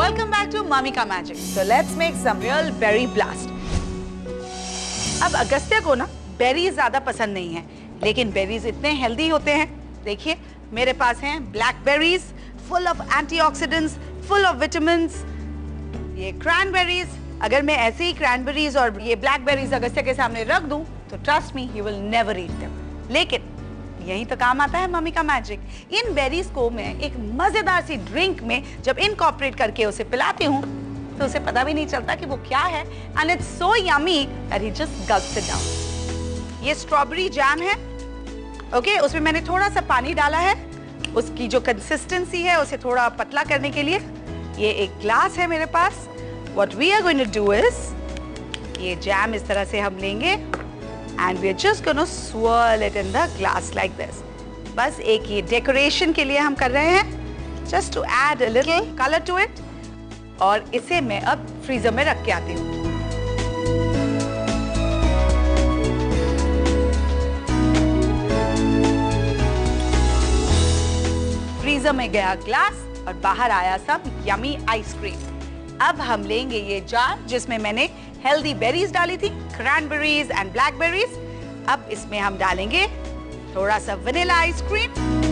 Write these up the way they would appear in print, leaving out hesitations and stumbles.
Welcome back to Mummy Ka Magic. So let's make some real berry blast. अब अगस्त्य को ना berries ज्यादा पसंद नहीं है, लेकिन बेरीज इतने हेल्दी होते हैं। देखिए मेरे पास हैं blackberries, full of antioxidants, full of vitamins. ये क्रैनबेरीज, अगर मैं ऐसे ही क्रैनबेरीज और ये ब्लैकबेरीज अगस्त्य के सामने रख दूं तो trust me he will never eat them. लेकिन यही तो काम आता है मम्मी का मैजिक। इन बेरीज को मैं एक मजेदार सी ड्रिंक में जब इनकॉर्पोरेट करके उसे पिलाती हूँ तो उसे पता भी नहीं चलता कि वो क्या है, and it's so yummy that he just gulps it down. ये स्ट्रॉबेरी जैम है, ओके, उसमें मैंने थोड़ा सा पानी डाला है, उसकी जो कंसिस्टेंसी है उसे थोड़ा पतला करने के लिए। ये एक ग्लास है मेरे पास। What we are going to do is, ये जैम इस तरह से हम लेंगे and we are just going to swirl it in the glass like this. बस एक ये डेकोरेशन के लिए हम कर रहे हैं, just to add a little color to it. और इसे मैं अब फ्रीजर में रख के आती हूँ। फ्रीजर में गया ग्लास और बाहर आया सब यमी आइसक्रीम। अब हम लेंगे ये जार जिसमें मैंने हेल्दी बेरीज डाली थी, क्रैनबेरीज एंड ब्लैकबेरीज। अब इसमें हम डालेंगे थोड़ा सा vanilla ice cream,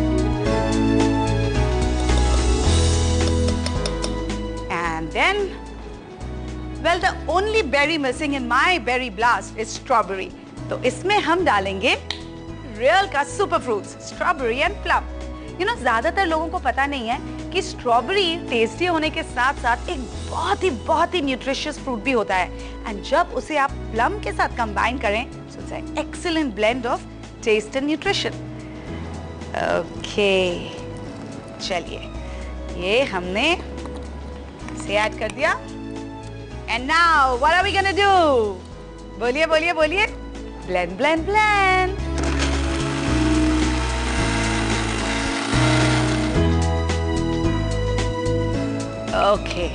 and then well the only berry missing in my berry blast is strawberry. तो इसमें हम डालेंगे रियल का super fruits, strawberry and plum. You know, ज्यादातर लोगों को पता नहीं है कि स्ट्रॉबेरी टेस्टी होने के साथ साथ एक बहुत ही न्यूट्रिशियस फ्रूट भी होता है, एंड जब उसे आप प्लम के साथ कंबाइन करें so it's an excellent blend of taste and nutrition. Okay, चलिए ये हमने इसे ऐड कर दिया, and now what are we gonna do? बोलिए बोलिए बोलिए। Blend blend blend. ओके,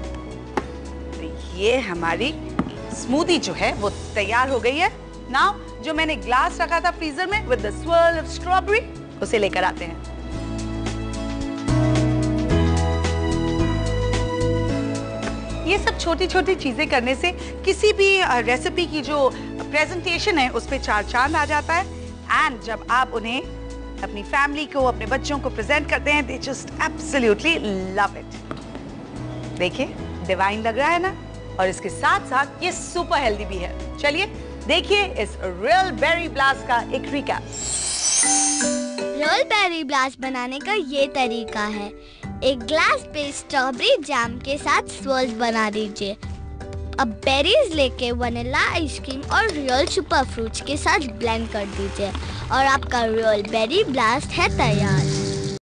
तो ये हमारी स्मूदी जो है वो तैयार हो गई है। नाउ जो मैंने ग्लास रखा था फ्रीजर में with the swirl of strawberry, उसे लेकर आते हैं। ये सब छोटी छोटी चीजें करने से किसी भी रेसिपी की जो प्रेजेंटेशन है उस पर चार चांद आ जाता है, एंड जब आप उन्हें अपनी फैमिली को, अपने बच्चों को प्रेजेंट करते हैं, they just absolutely love it. देखिए डिवाइन लग रहा है ना, और इसके साथ साथ ये सुपर हेल्दी भी है। चलिए देखिए इस रियल बेरी ब्लास्ट का एक रिकैप। रियल बेरी ब्लास्ट बनाने का ये तरीका है, एक ग्लास पे स्ट्रॉबेरी जैम के साथ स्वर्ल्स बना दीजिए। अब बेरीज लेके वनीला आइसक्रीम और रियल सुपर फ्रूट्स के साथ ब्लेंड कर दीजिए और आपका रियल बेरी ब्लास्ट है तैयार।